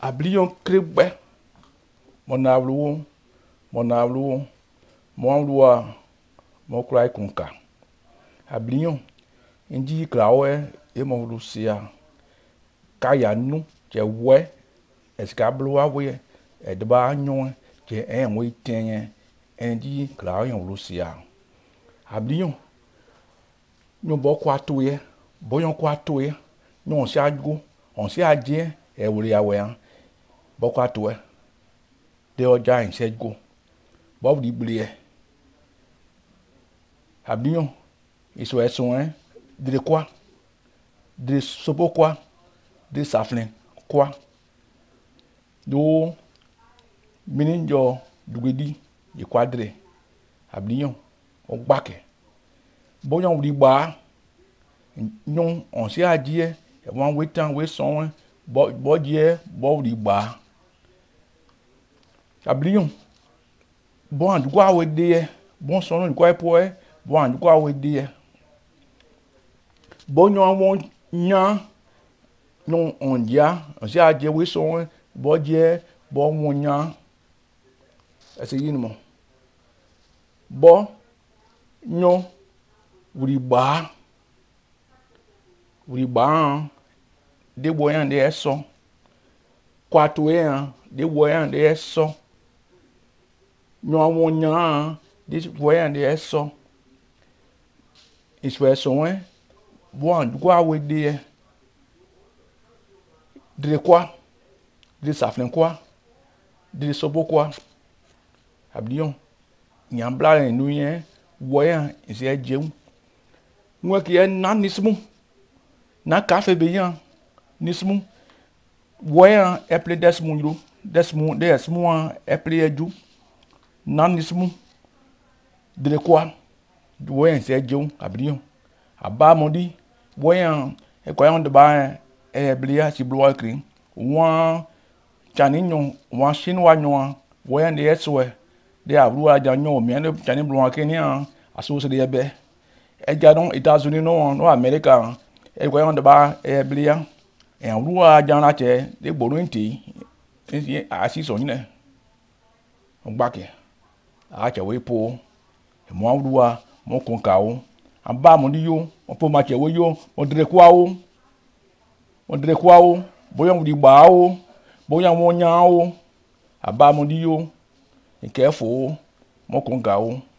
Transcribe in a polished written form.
Ablion krebe. Monavluo. Monvlua. Mon cry conca. Ablion. Indi clawe. Et mon lucia. Kaya nu. Je we. Escabloa we. Edba nyon. Je en we tenye. Indi clawe en lucia. Ablion. Nyon bo kwa touye. Boyon kwa touye. Nyon si adgo. On si adje. E wuli awe. Bo kwa touye. De oja en sedgo. Bob di blie. Ablion. Iso eson de quoi? De sopo quoi? De saflin quoi? Do mininjo dugedi de quadre. Ablion. O gbake. Boyon wuli ba. Non on si adje. E wan wetan we son. Bo die bo wuli ba. Ablion. Bon andou awe de. Bon son de quoi pour bon andou awe de. Bon yon nyan non on dia on si adje we son bo die bo won nyan. Ese yin mo. Bo nyon wuli ba. Wuli ba de boyan de eso. Kwatoe de boyan de eso. Nyon won nyan de boyan de eso. Iso eso bon quoi we de quoi? De saflin quoi? De sobo quoi? Ablion. Nyan bla en nuyen. Woyan isi edjeun. Mwen ki nan nismu. Nan kafe beyan. Nismu. Woyan eple desmu yro. Desmu eple edjou. Nan nismu. De quoi? Woyan isi edjeun. Ablion. Aba mondi. Woyan ekoyan de ba blia si bloa kri. Wan chani nyon. Wan chinois nyon. Woyan de eswe. De avlua janyo miane chani bloa kenya. Aso de ebe. Ejadon États-Unis no America. Ekoyan de ba blia. En avlua jana che de borinti. Asi so nyine. Ogbake. Ache we po. Mo avlua mo konkao. Amba mondi yo. On peut marcher wo yo. On dire quoi o. On dire quoi o. Boyan wudi ba o. Boyan won nyan o. Aba mondi yo. Nke fo. Mo konkao.